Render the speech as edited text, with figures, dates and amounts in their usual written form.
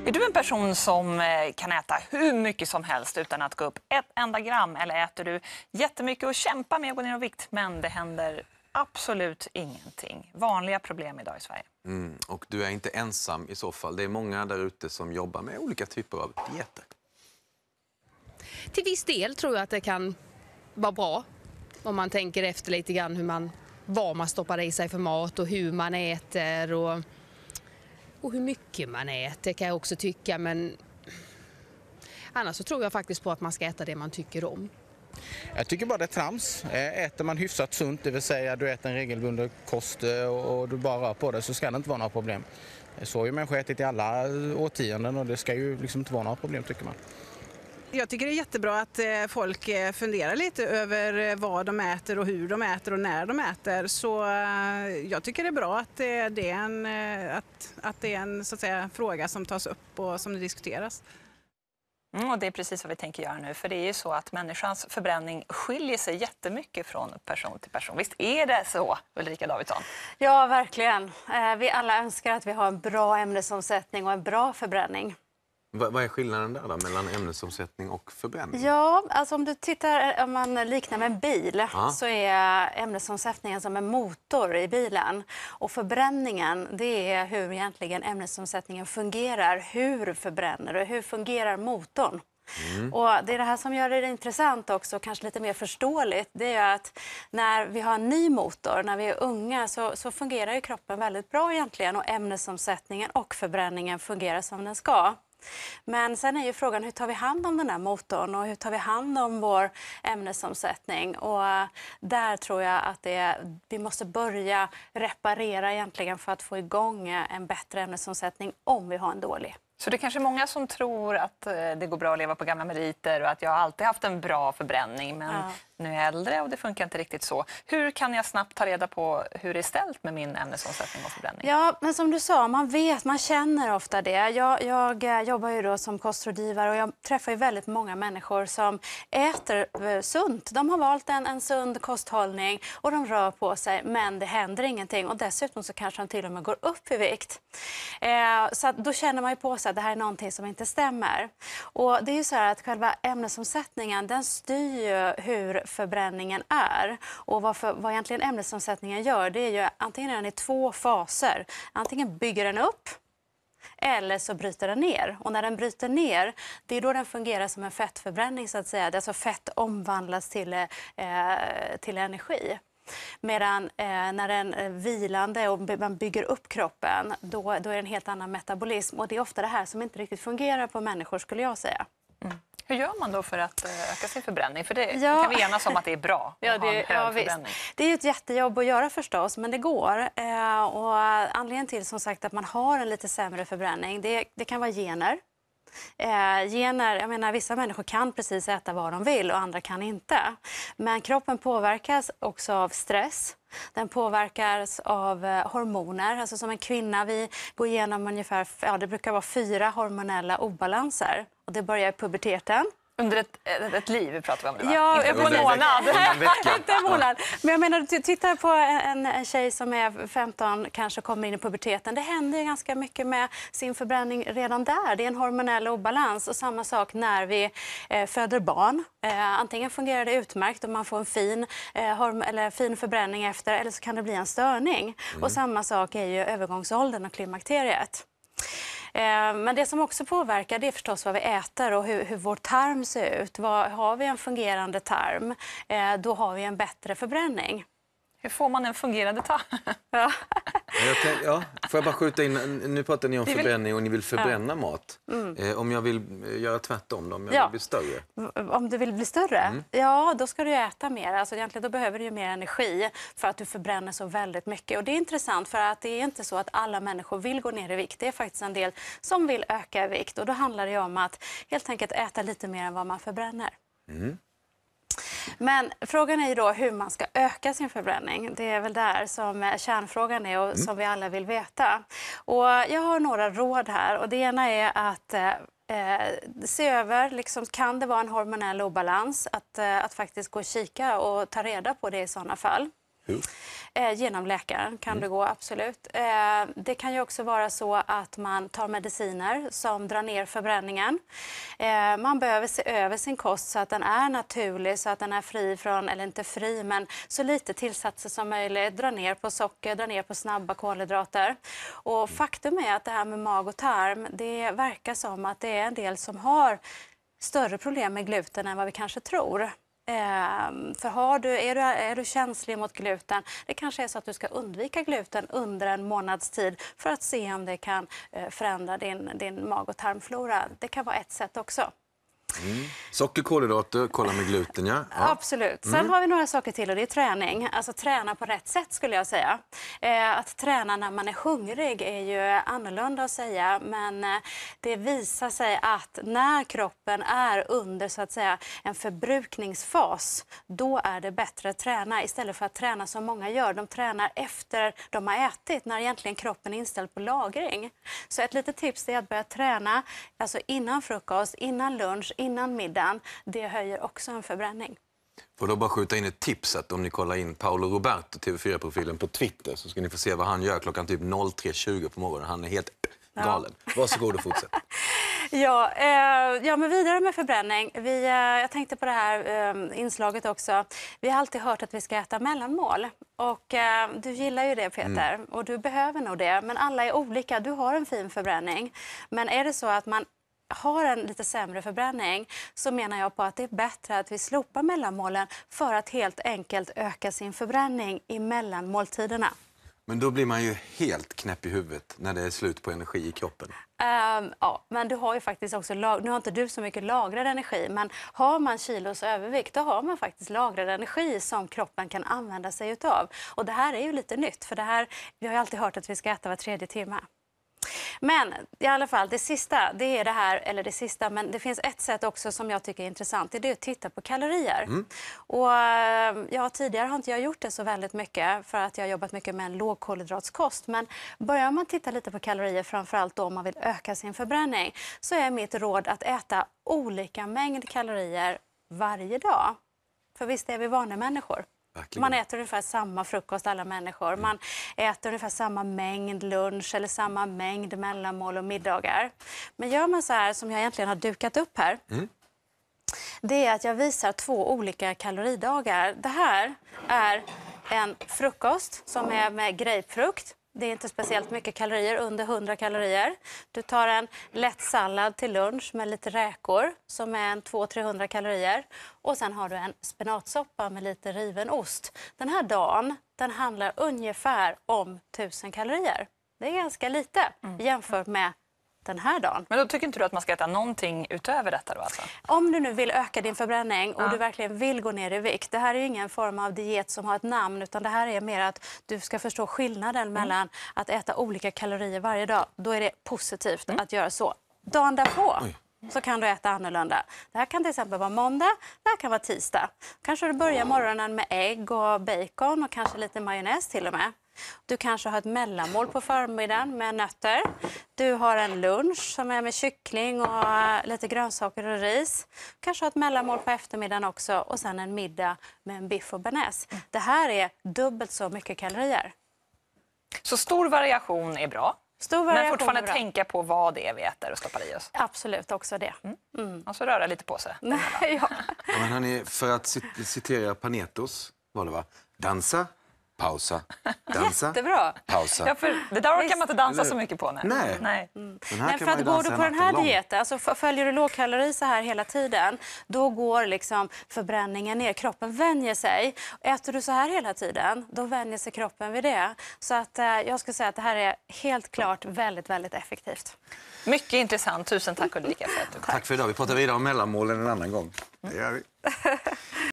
Är du en person som kan äta hur mycket som helst utan att gå upp ett enda gram? Eller äter du jättemycket och kämpar med att gå ner i vikt men det händer absolut ingenting? Vanliga problem idag i Sverige. Och du är inte ensam i så fall. Det är många där ute som jobbar med olika typer av dieter. Till viss del tror jag att det kan vara bra om man tänker efter lite grann vad man stoppar i sig för mat och hur man äter och hur mycket man äter kan jag också tycka, men annars så tror jag faktiskt på att man ska äta det man tycker om. Jag tycker bara det är trams. Äter man hyfsat sunt, det vill säga du äter en regelbunden kost och du bara rör på det, så ska det inte vara några problem. Så har ju människor ätit i alla årtionden och det ska ju liksom inte vara några problem, tycker man. Jag tycker det är jättebra att folk funderar lite över vad de äter och hur de äter och när de äter. Så jag tycker det är bra att det är en så att säga, fråga som tas upp och som det diskuteras. Och det är precis vad vi tänker göra nu. För det är ju så att människans förbränning skiljer sig jättemycket från person till person. Visst är det så, Ulrika Davidsson? Ja, verkligen. Vi alla önskar att vi har en bra ämnesomsättning och en bra förbränning. Vad är skillnaden där då, mellan ämnesomsättning och förbränning? Ja, alltså om man liknar med en bil så är ämnesomsättningen som en motor i bilen. Och förbränningen, det är hur egentligen ämnesomsättningen fungerar, hur förbränner och hur fungerar motorn. Och det är det här som gör det intressant också, kanske lite mer förståeligt. Det är att när vi har en ny motor, när vi är unga, så fungerar ju kroppen väldigt bra egentligen. Och ämnesomsättningen och förbränningen fungerar som den ska. Men sen är ju frågan, hur tar vi hand om den här motorn och hur tar vi hand om vår ämnesomsättning? Och där tror jag att vi måste börja reparera egentligen för att få igång en bättre ämnesomsättning om vi har en dålig. Så det är kanske många som tror att det går bra att leva på gamla meriter och att jag alltid haft en bra förbränning, men nu är jag äldre och det funkar inte riktigt så. Hur kan jag snabbt ta reda på hur det är ställt med min ämnesomsättning och förbränning? Ja, men som du sa, man känner ofta det. Jag jobbar ju då som kostrådgivare och jag träffar ju väldigt många människor som äter sunt. De har valt en sund kosthållning och de rör på sig, men det händer ingenting. Och dessutom så kanske de till och med går upp i vikt. Så att då känner man ju på sig att det här är någonting som inte stämmer. Och det är ju så här att själva ämnesomsättningen, den styr ju hur förbränningen är. Och vad egentligen ämnesomsättningen gör, det är ju antingen den i 2 faser. Antingen bygger den upp eller så bryter den ner. Och när den bryter ner, det är då den fungerar som en fettförbränning så att säga. Det är alltså fett omvandlas till energi. Medan när den är vilande och man bygger upp kroppen, då är det en helt annan metabolism. Och det är ofta det här som inte riktigt fungerar på människor, skulle jag säga. Hur gör man då för att öka sin förbränning? För det kan vi enas om att det är bra att ha en hög förbränning. Det är ju ett jättejobb att göra förstås, men det går. Och anledningen till som sagt att man har en lite sämre förbränning, det kan vara gener. Jag menar, vissa människor kan precis äta vad de vill och andra kan inte. Men kroppen påverkas också av stress. Den påverkas av hormoner. Alltså som en kvinna, vi går igenom ungefär, det brukar vara 4 hormonella obalanser. Och det börjar i puberteten. Under ett liv pratar vi om det, va? Ja, inte på en månad. Inte en månad. Men jag menar, titta på en tjej som är 15, kanske kommer in i puberteten. Det händer ganska mycket med sin förbränning redan där. Det är en hormonell obalans. Och samma sak när vi föder barn. Antingen fungerar det utmärkt och man får en fin förbränning efter, eller så kan det bli en störning. Och samma sak är ju övergångsåldern och klimakteriet. Men det som också påverkar, det är förstås vad vi äter och hur vår tarm ser ut. Har vi en fungerande tarm, då har vi en bättre förbränning. Hur får man en fungerande tarm? Får jag bara skjuta in, nu pratar ni om förbränning och ni vill förbränna mat. Om jag vill göra tvärtom, om jag vill bli större. Om du vill bli större? Ja, då ska du äta mer. Alltså egentligen då behöver du ju mer energi för att du förbränner så väldigt mycket. Och det är intressant för att det är inte så att alla människor vill gå ner i vikt. Det är faktiskt en del som vill öka i vikt. Och då handlar det om att helt enkelt äta lite mer än vad man förbränner. Men frågan är ju då hur man ska öka sin förbränning. Det är väl där som kärnfrågan är och som vi alla vill veta. Och jag har några råd här och det ena är att se över, liksom, kan det vara en hormonell obalans? Att faktiskt gå och kika och ta reda på det i sådana fall. Hur? Genom läkaren kan det gå, absolut. Det kan ju också vara så att man tar mediciner som drar ner förbränningen. Man behöver se över sin kost så att den är naturlig, så att den är fri från, eller inte fri, men så lite tillsatser som möjligt. Dra ner på socker, dra ner på snabba kolhydrater. Och faktum är att det här med mag och tarm, det verkar som att det är en del som har större problem med gluten än vad vi kanske tror. För är du känslig mot gluten, det kanske är så att du ska undvika gluten under en månads tid för att se om det kan förändra din mag- och tarmflora. Det kan vara ett sätt också. Socker, kolhydrater, kolla med gluten, ja. Absolut. Sen har vi några saker till och det är träning. Alltså träna på rätt sätt skulle jag säga. Att träna när man är hungrig är ju annorlunda att säga, men det visar sig att när kroppen är under så att säga en förbrukningsfas, då är det bättre att träna istället för att träna som många gör. De tränar efter de har ätit när egentligen kroppen är inställd på lagring. Så ett litet tips är att börja träna alltså innan frukost, innan lunch, innan middagen. Det höjer också en förbränning. Får då bara skjuta in ett tips att om ni kollar in Paolo Roberto, TV4-profilen på Twitter, så ska ni få se vad han gör klockan typ 03.20 på morgonen. Han är helt galen. Varsågod och fortsätt. Ja, men vidare med förbränning. Jag tänkte på det här inslaget också. Vi har alltid hört att vi ska äta mellanmål. Och du gillar ju det, Peter. Och du behöver nog det. Men alla är olika. Du har en fin förbränning. Men är det så att man har en lite sämre förbränning, så menar jag på att det är bättre att vi slopar mellanmålen för att helt enkelt öka sin förbränning i mellanmåltiderna. Men då blir man ju helt knäpp i huvudet när det är slut på energi i kroppen. Ja, men du har ju faktiskt också, nu har inte du så mycket lagrad energi, men har man kilos övervikt, då har man faktiskt lagrad energi som kroppen kan använda sig utav. Och det här är ju lite nytt, för vi har ju alltid hört att vi ska äta var 3:e timme. Men i alla fall, det sista, det är det här, eller det sista, men det finns ett sätt också som jag tycker är intressant, det är att titta på kalorier. Och tidigare har inte jag gjort det så väldigt mycket för att jag har jobbat mycket med en lågkolhydratskost, men börjar man titta lite på kalorier, framförallt då om man vill öka sin förbränning, så är mitt råd att äta olika mängd kalorier varje dag. För visst är vi vanliga människor. Verkligen. Man äter ungefär samma frukost alla människor. Man äter ungefär samma mängd lunch eller samma mängd mellanmål och middagar. Men gör man så här som jag egentligen har dukat upp här. Det är att jag visar 2 olika kaloridagar. Det här är en frukost som är med grapefrukt. Det är inte speciellt mycket kalorier, under 100 kalorier. Du tar en lätt sallad till lunch med lite räkor som är 200-300 kalorier. Och sen har du en spenatsoppa med lite riven ost. Den här dagen, den handlar ungefär om 1000 kalorier. Det är ganska lite jämfört med den här dagen. Men då tycker inte du att man ska äta någonting utöver detta då alltså? Om du nu vill öka din förbränning och du verkligen vill gå ner i vikt. Det här är ju ingen form av diet som har ett namn, utan det här är mer att du ska förstå skillnaden mellan att äta olika kalorier varje dag. Då är det positivt att göra så. Dagen därpå så kan du äta annorlunda. Det här kan till exempel vara måndag, det här kan vara tisdag. Kanske du börjar morgonen med ägg och bacon och kanske lite majonnäs till och med. Du kanske har ett mellanmål på förmiddagen med nötter. Du har en lunch som är med kyckling och lite grönsaker och ris. Kanske har ett mellanmål på eftermiddagen också och sen en middag med en biff och bearnaise. Det här är dubbelt så mycket kalorier. Så stor variation är bra. Men fortfarande tänka på vad det är vi äter och stoppar i oss. Absolut, också det. Och så röra lite på sig. Ja. Men hörni, för att citera Panetos, vad det var, dansa, pausa, dansa, Jättebra. pausa. Ja, för det där orkar man inte dansa så mycket på. Nej. Men för att går du på den här dieten, alltså följer du lågkalori så här hela tiden, då går liksom förbränningen ner. Kroppen vänjer sig. Äter du så här hela tiden, då vänjer sig kroppen vid det. Så att jag skulle säga att det här är helt klart väldigt, väldigt effektivt. Mycket intressant. Tusen tack Ulrika för att du kom. Tack för idag. Vi pratar vidare om mellanmålen en annan gång. Det gör vi.